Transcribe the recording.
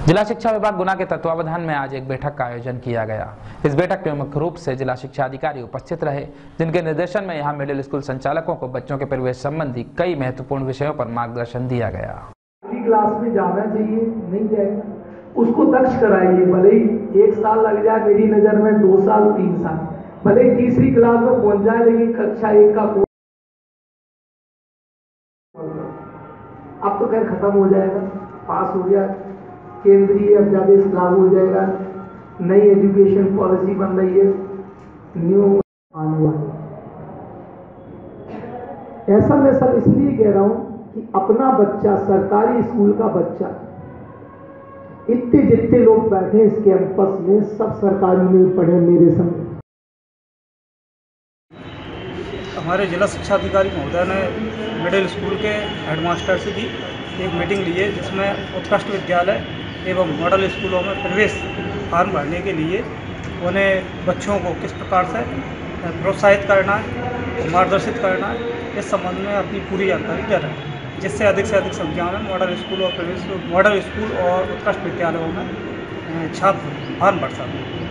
जिला शिक्षा विभाग गुना के तत्वावधान में आज एक बैठक का आयोजन किया गया। इस बैठक में मुख्य रूप से जिला शिक्षा अधिकारी उपस्थित रहे, जिनके निर्देशन में यहां मिडिल स्कूल संचालकों को बच्चों के प्रवेश संबंधी कई महत्वपूर्ण विषयों पर मार्गदर्शन दिया गया। क्लास में जाना चाहिए, नहीं जाएगा उसको दक्ष कराइए, भले ही 1 साल लग जाए, मेरी नजर में 2 साल 3 साल, भले ही तीसरी क्लास में पहुंच जाए, लेकिन कक्षा 1 का अब तो खैर खत्म हो जाएगा, पास हो गया, केंद्रीय अध्यादेश लागू हो जाएगा, नई एजुकेशन पॉलिसी बन रही है, न्यू आने वाली। ऐसा मैं सब इसलिए कह रहा हूं कि अपना बच्चा, सरकारी स्कूल का बच्चा, इतने जितने लोग बैठे इस कैंपस में सब सरकारी में पढ़े मेरे संग। हमारे जिला शिक्षा अधिकारी महोदय ने मिडिल स्कूल के हेडमास्टर से भी एक मीटिंग ली है, जिसमें उत्कृष्ट विद्यालय एवं मॉडल स्कूलों में प्रवेश फॉर्म भरने के लिए उन्हें बच्चों को किस प्रकार से प्रोत्साहित करना है, मार्गदर्शित करना है, इस संबंध में अपनी पूरी जानकारी दे रहे हैं, जिससे अधिक से अधिक संख्या में मॉडल स्कूल और उत्कृष्ट विद्यालयों में छात्र फॉर्म भर सकते हैं।